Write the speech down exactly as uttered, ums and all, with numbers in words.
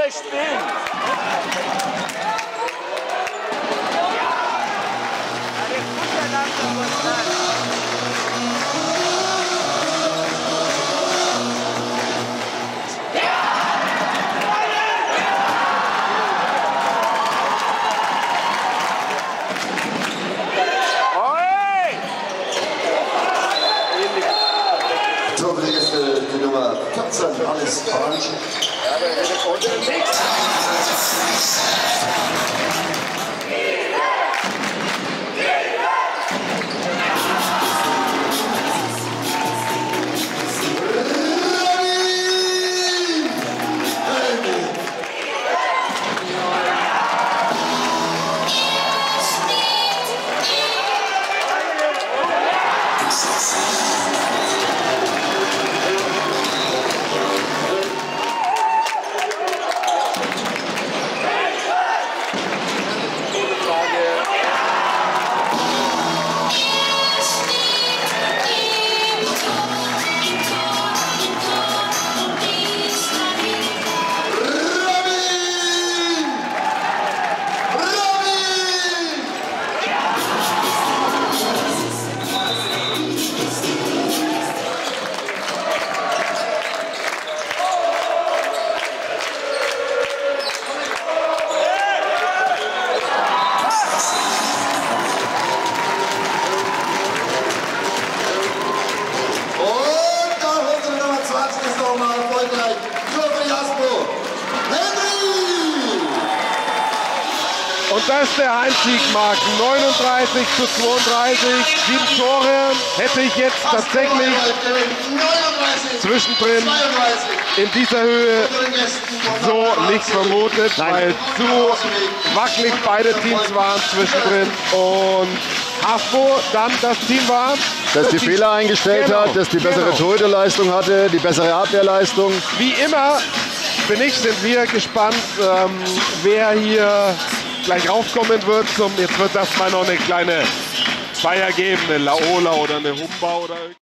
euch spielen. Torregiste die Nummer vierzehn, alles orange. Und das ist der Heimsieg, Marc. neununddreißig zu zweiunddreißig. Sieben Tore hätte ich jetzt tatsächlich zwischendrin in dieser Höhe so nicht vermutet, weil zu wackelig beide Teams waren zwischendrin. Und Hasbro dann das Team war, das die Fehler eingestellt genau, hat, das die bessere genau. Torhüterleistung hatte, die bessere Abwehrleistung. Wie immer bin ich, sind wir gespannt, ähm, wer hier gleich raufkommen wird. Zum, jetzt wird es erstmal noch eine kleine Feier geben, eine Laola oder eine Humba oder